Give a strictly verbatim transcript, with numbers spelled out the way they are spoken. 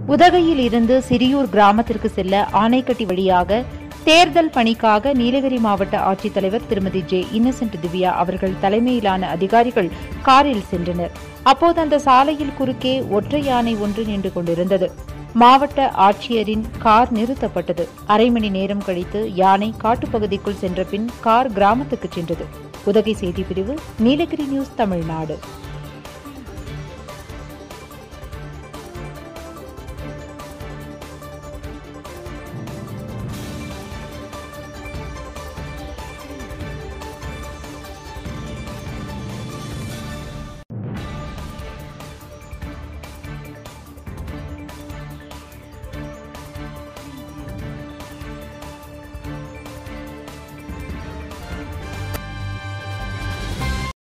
உதகையில் இருந்து சிறியூர் கிராமத்திற்கு செல்ல ஆனைக்கட்டி வழியாக தேர்தல் பணிக்காக நீலகிரி மாவட்ட ஆட்சித்தலைவர் திருமதி ஜே இன்னசென்ட் திவ்யா அவர்கள் தலைமையிலான அதிகாரிகள் காரில் சென்றனர். அப்போது அந்த சாலையில் குறுக்கே ஒற்றை யானை ஒன்று நின்று கொண்டிருந்தது. மாவட்ட ஆட்சியரின் கார் நிறுத்தப்பட்டது. அரை மணி நேரம் கழித்து யானை காட்டுப்பகுதிக்குள் சென்ற பின் கார் கிராமத்துக்கு சென்றது. உதகை செய்திப்பிரிவு, நீலகிரி நியூஸ், தமிழ்நாடு.